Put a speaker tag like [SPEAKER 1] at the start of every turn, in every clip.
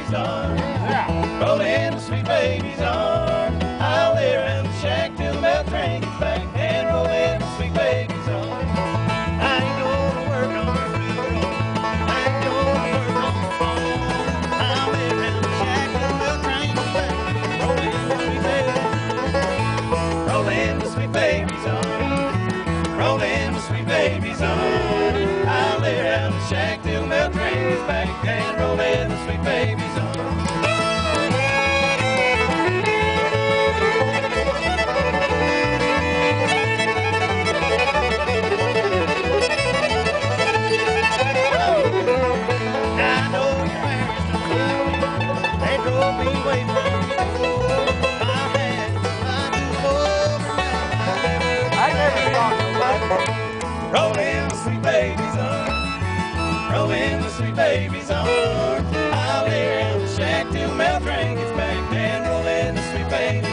[SPEAKER 1] baby's on. Roll in the sweet baby's on. I'll lay around the shack till the bell train gets back and roll in the sweet baby's on. I ain't gonna work on the railroad. I ain't gonna work on the farm. I'll lay around the shack till the bell train gets back. Roll in the sweet baby's on. Roll in the sweet baby's on. Roll in the sweet baby's on. I'll lay around the shack till the bell train gets back and roll in the sweet baby's on. Roll in the sweet baby's arm. Roll in the sweet baby's arm. I'll lay around the shack till the mail train gets back and roll in the sweet baby's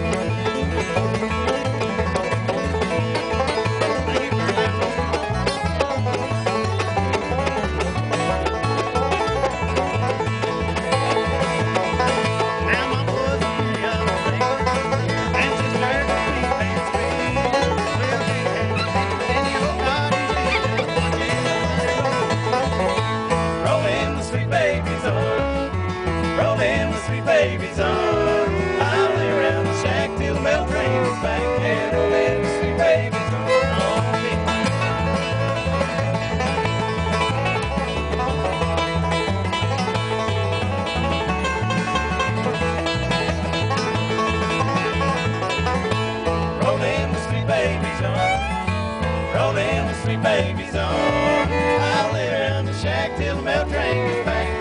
[SPEAKER 1] baby's on. I'll lay around the shack till the bell train gets back and roll in the sweet baby's on. Roll in the sweet baby's on. Roll in the sweet baby's on. I'll lay around the shack till the bell train gets back.